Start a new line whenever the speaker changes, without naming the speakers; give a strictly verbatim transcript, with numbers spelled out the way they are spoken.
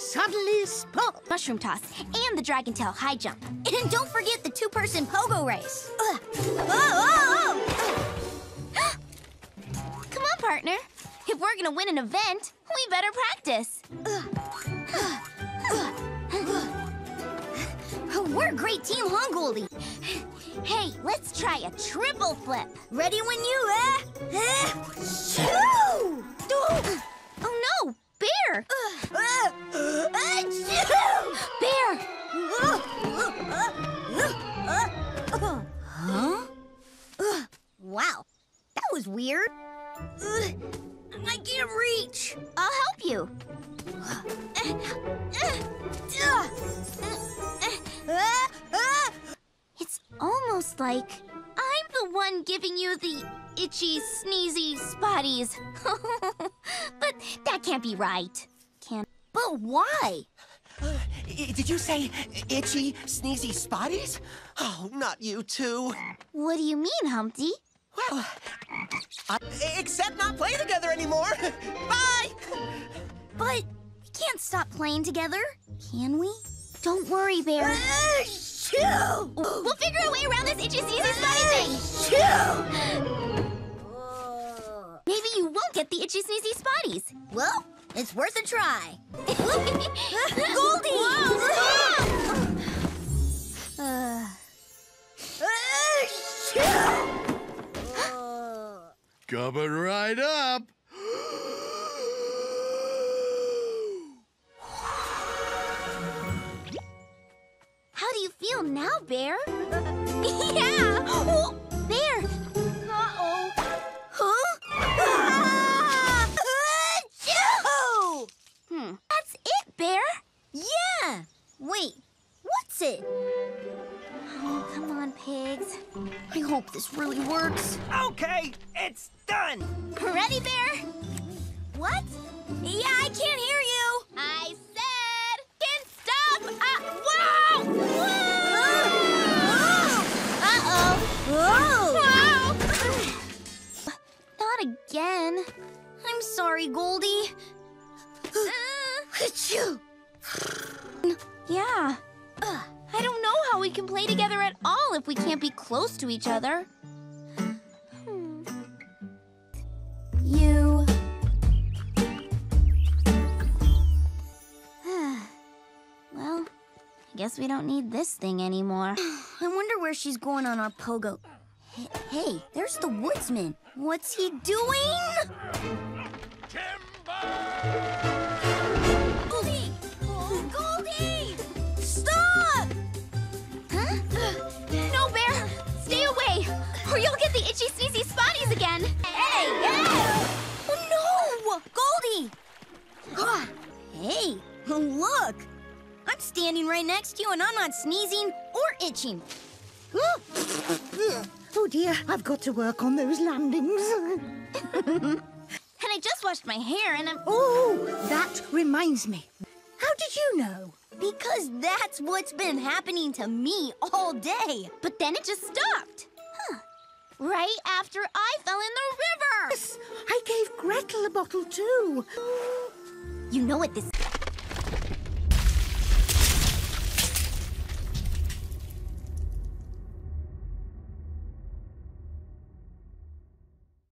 suddenly spot.
Mushroom toss and the dragon tail high jump. And don't forget the two-person pogo race. Ugh. Oh, oh, oh. Come on, partner. If we're gonna win an event, we better practice. We're a great team, huh, Goldie? Hey, let's try a triple flip. Ready when you, eh? eh? Shoo! Oh no, Bear! Uh, uh, Bear! Huh? Wow, that was weird. I can't reach. I'll help you. It's almost like I'm the one giving you the itchy, sneezy spotties. But that can't be right. Can't. But why?
Uh, did you say itchy, sneezy spotties? Oh, not you too.
What do you mean, Humpty?
Well, uh, except not play together anymore. Bye!
But we can't stop playing together, can we? Don't worry, Bear. Uh, shoo! We'll figure a way around this itchy, sneezy, spotty thing. Shoo! Maybe you won't get the itchy, sneezy spotties. Well, it's worth a try. Goldie! Whoa! uh, uh, shoo!
Coming right up.
How do you feel now, Bear? Yeah! Oh, Bear! Uh-oh. Huh? Ah! Achoo! Hmm. That's it, Bear? Yeah! Wait, what's it? Oh, come on, pigs. I hope this really works.
Okay, it's done.
Ready, Bear? What? Yeah, I can't hear you. I said, can't stop. Uh, wow! Whoa! Uh-oh. Whoa! Not again. I'm sorry, Goldie. Achoo! Yeah. I don't know how we can play together at all if we can't be close to each other. Hmm. You. Well, I guess we don't need this thing anymore. I wonder where she's going on our pogo. Hey, hey, there's the woodsman. What's he doing? Goldie! Oh, Goldie! Stop! Huh? No, Bear! Stay away, or you'll get the itchy, sneezy spotties again. Hey! Hey! Oh, no! Goldie! Hey, look! I'm standing right next to you, and I'm not sneezing or itching.
Oh dear, I've got to work on those landings.
And I just washed my hair, and I'm...
Oh, that reminds me. How did you know?
Because that's what's been happening to me all day. But then it just stopped. Huh. Right after I fell in the river.
Yes, I gave Gretel a bottle too.
You know what this...